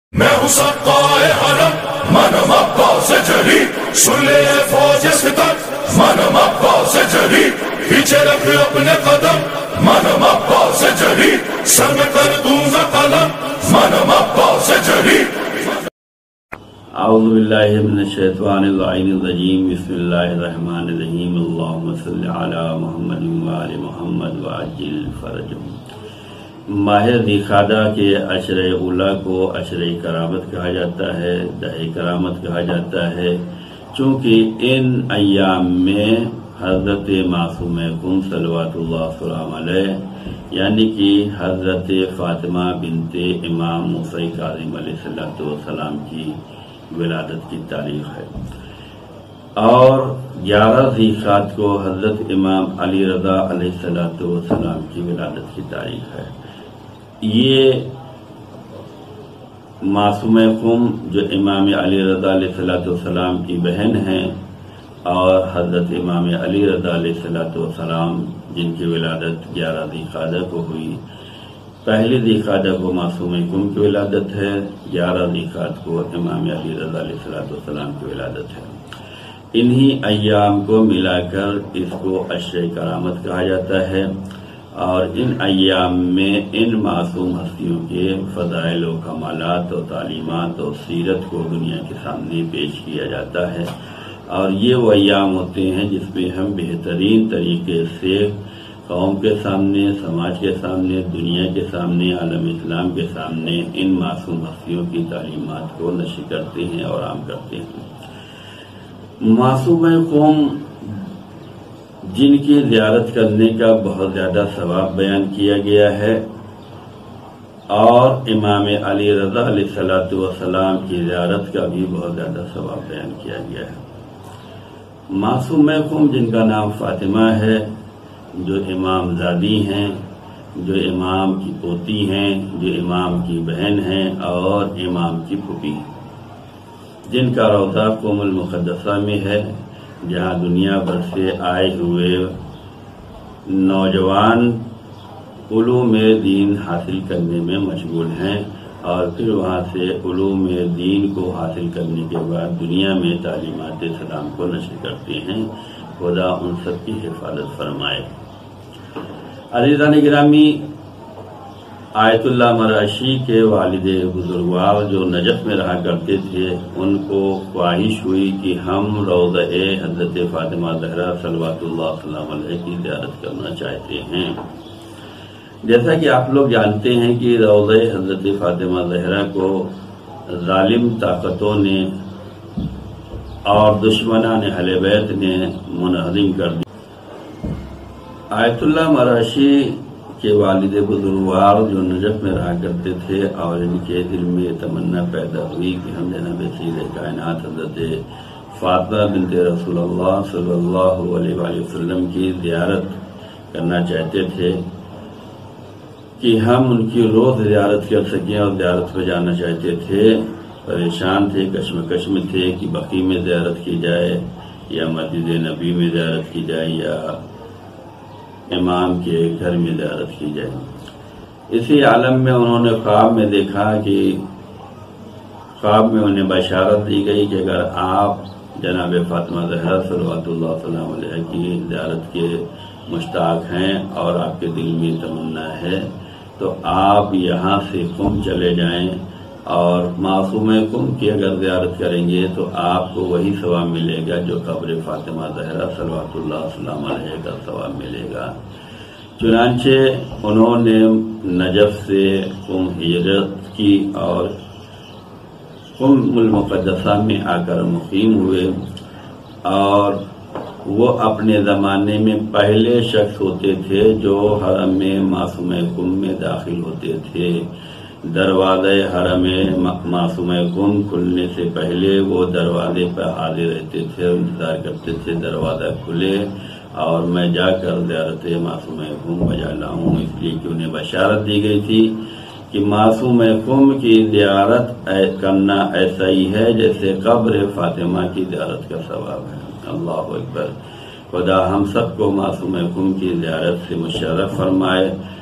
میں ہوں سقائے حرم منم عباس جری، سن لے فوج ستم منم عباس جری، پیچھے رکھ اپنے قدم منم عباس جری، سر میں کر دوں گا قلم منم عباس جری۔ اعوذ باللہ من الشیطان اللعین الرجیم، بسم اللہ الرحمن الرحیم، اللہم صل علی محمد وآل محمد وعجل فرجهم۔ ماہ ذی القعدہ کے عشرہ اولیٰ کو عشرہ کرامت کہا جاتا ہے، دہ کرامت کہا جاتا ہے، چونکہ ان ایام میں حضرت معصومہ کم صلوات اللہ وسلام علیہ یعنی کہ حضرت فاطمہ بنت امام موسیٰ کاظم علیہ السلام کی ولادت کی تاریخ ہے، اور 11 ذی القعدہ کو حضرت امام علی رضا علیہ السلام کی ولادت کی تاریخ ہے۔ یہ معصومہ کم جو امام علی رضا علیہ السلام کی بہن ہیں، اور حضرت امام علی رضا علیہ السلام جن کی ولادت 11 ذی القعدہ کو ہوئی۔ پہلی ذی القعدہ کو معصومہ کم کی ولادت ہے، 11 ذی القعدہ کو امام علی رضا علیہ السلام کی ولادت ہے۔ انہی ایام کو ملا کر اس کو عشرہ کرامت کہا جاتا ہے، اور ان ایام میں ان معصوم ہستیوں کے فضائل و کمالات و تعلیمات و سیرت کو دنیا کے سامنے پیش کیا جاتا ہے، اور یہ وہ ایام ہوتے ہیں جس میں ہم بہترین طریقے سے قوم کے سامنے، سماج کے سامنے، دنیا کے سامنے، عالم اسلام کے سامنے ان معصوم ہستیوں کی تعلیمات کو نشر کرتے ہیں اور عام کرتے ہیں۔ معصومہ قوم جن کی زیارت کرنے کا بہت زیادہ ثواب بیان کیا گیا ہے، اور امام علی رضا علیہ السلام کی زیارت کا بھی بہت زیادہ ثواب بیان کیا گیا ہے۔ معصومہ قوم جن کا نام فاطمہ ہے، جو امام زادی ہیں، جو امام کی پوتی ہیں، جو امام کی بہن ہیں اور امام کی پھوپھی ہیں، جن کا روضہ قم المقدسہ میں ہے، جہاں دنیا بھر سے آئے ہوئے نوجوان علوم دین حاصل کرنے میں مشغول ہیں، اور پھر وہاں سے علوم دین کو حاصل کرنے کے بعد دنیا میں تعلیمات اسلام کو نشر کرتے ہیں۔ خدا ان سب کی حفاظت فرمائے۔ عزیزان گرامی، آیت اللہ مراشی کے والد بزرگوار جو نجف میں رہا کرتے تھے، ان کو خواہش ہوئی کہ ہم روضہ حضرت فاطمہ زہرا صلوات اللہ وسلام علیہ کی زیارت کرنا چاہتے ہیں۔ جیسا کہ آپ لوگ جانتے ہیں کہ روضہ حضرت فاطمہ زہرا کو ظالم طاقتوں نے اور دشمنان اہل بیت نے منہدم کر دیا۔ آیت اللہ مراشی کے والد بزرگوار جو نجف میں رہا کرتے تھے، اور ان کے دل میں یہ تمنا پیدا ہوئی کہ ہم جناب سید کائنات حضرت فاطمہ بنت رسول اللہ صلی اللہ علیہ وآلہ وسلم کی زیارت کرنا چاہتے تھے، کہ ہم ان کی روز زیارت کر سکیں، اور زیارت پہ جانا چاہتے تھے۔ پریشان تھے، کشمکش میں تھے کہ بقیع میں زیارت کی جائے یا مسجد نبی میں زیارت کی جائے یا امام کے گھر میں زیارت کی جائے۔ اسی عالم میں انہوں نے خواب میں دیکھا کہ خواب میں انہیں بشارت دی گئی کہ اگر آپ جناب فاطمہ زہرا صلوات اللہ وسلام علیہ کی زیارت کے مشتاق ہیں اور آپ کے دل میں تمنا ہے، تو آپ یہاں سے قم چلے جائیں، اور معصومہ قم کی اگر زیارت کریں گے تو آپ کو وہی ثواب ملے گا جو قبر فاطمہ زہرا صلوات اللہ وسلام علیہ کا ثواب ملے گا۔ چنانچہ انہوں نے نجف سے قم ہجرت کی اور قم المقدسہ میں آ کر مقیم ہوئے، اور وہ اپنے زمانے میں پہلے شخص ہوتے تھے جو حرم میں معصومہ قم میں داخل ہوتے تھے۔ دروازے حرم معصومہ قم کھلنے سے پہلے وہ دروازے پر حاضر رہتے تھے، انتظار کرتے تھے دروازہ کھلے اور میں جا کر زیارت معصومہ قم بجا لاؤں، اس لیے کہ انہیں بشارت دی گئی تھی کہ معصومہ قم کی زیارت کرنا ایسا ہی ہے جیسے قبر فاطمہ کی زیارت کا ثواب ہے۔ اللہ اکبر۔ خدا ہم سب کو معصومہ قم کی زیارت سے مشرف فرمائے،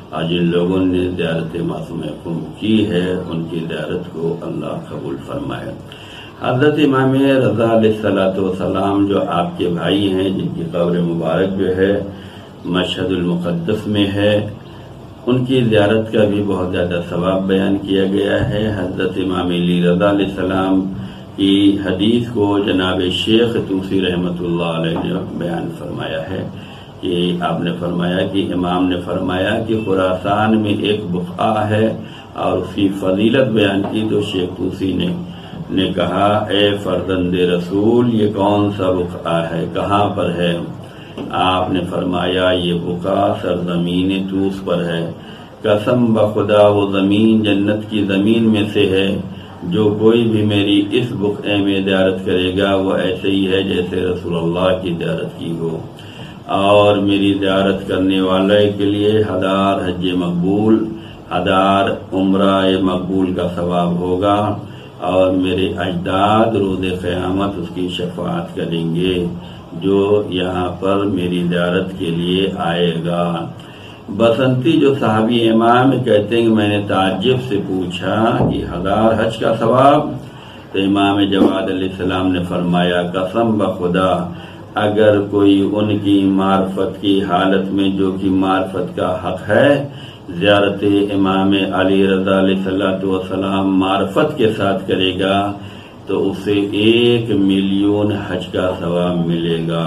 اور جن لوگوں نے زیارت معصوم قم کی ہے ان کی زیارت کو اللہ قبول فرمائے۔ حضرت امام رضا علیہ السلام جو آپ کے بھائی ہیں، جن کی قبر مبارک جو ہے مشہد المقدس میں ہے، ان کی زیارت کا بھی بہت زیادہ ثواب بیان کیا گیا ہے۔ حضرت امام علی رضا علیہ السلام کی حدیث کو جناب شیخ طوسی رحمۃ اللہ علیہ نے بیان فرمایا ہے کہ آپ نے فرمایا کہ امام نے فرمایا کہ خراسان میں ایک بقعہ ہے، اور اس کی فضیلت بیان کی تو شیخ طوسی نے کہا، اے فرزند رسول، یہ کون سا بقعہ ہے، کہاں پر ہے؟ آپ نے فرمایا یہ بقعہ سرزمین طوس پر ہے، قسم بخدا وہ زمین جنت کی زمین میں سے ہے، جو کوئی بھی میری اس بقعے میں زیارت کرے گا وہ ایسے ہی ہے جیسے رسول اللہ کی زیارت کی ہو، اور میری زیارت کرنے والے کے لیے 1000 حج مقبول، 1000 عمرہ مقبول کا ثواب ہوگا، اور میرے اجداد روز قیامت اس کی شفاعت کریں گے جو یہاں پر میری زیارت کے لیے آئے گا۔ بسنتی جو صحابی امام کہتے ہیں کہ میں نے تعجب سے پوچھا کہ 1000 حج کا ثواب؟ تو امام جواد علیہ السلام نے فرمایا، قسم بخدا اگر کوئی ان کی معرفت کی حالت میں جو کہ معرفت کا حق ہے زیارت امام علی رضا علیہ السلام معرفت کے ساتھ کرے گا تو اسے 1 ملین حج کا ثواب ملے گا۔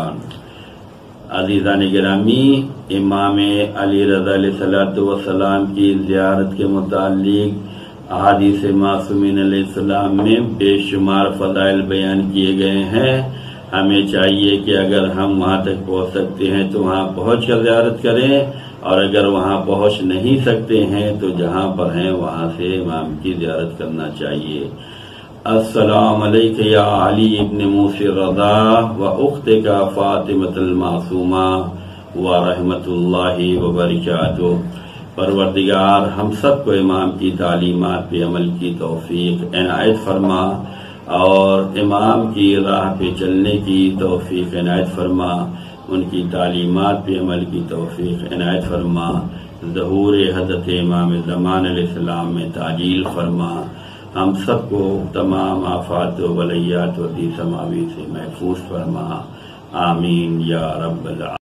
عزیزان گرامی، امام علی رضا علیہ السلام کی زیارت کے متعلق احادیث معصومین علیہ السلام میں بے شمار فضائل بیان کیے گئے ہیں۔ ہمیں چاہیے کہ اگر ہم وہاں تک پہنچ سکتے ہیں تو وہاں پہنچ کر زیارت کریں، اور اگر وہاں پہنچ نہیں سکتے ہیں تو جہاں پر ہیں وہاں سے امام کی زیارت کرنا چاہیے۔ السلام علیکم یا علی ابن موسی رضا و اختک فاطمۃ المعصومہ و رحمۃ اللہ وبرکاتہ۔ پروردگار ہم سب کو امام کی تعلیمات پہ عمل کی توفیق عنایت فرما، اور امام کی راہ پہ چلنے کی توفیق عنایت فرما، ان کی تعلیمات پہ عمل کی توفیق عنایت فرما، ظہور حضرت امام زمان علیہ السلام میں تعجیل فرما، ہم سب کو تمام آفات و بلیات و سماوی سے محفوظ فرما، آمین یا رب العالمین۔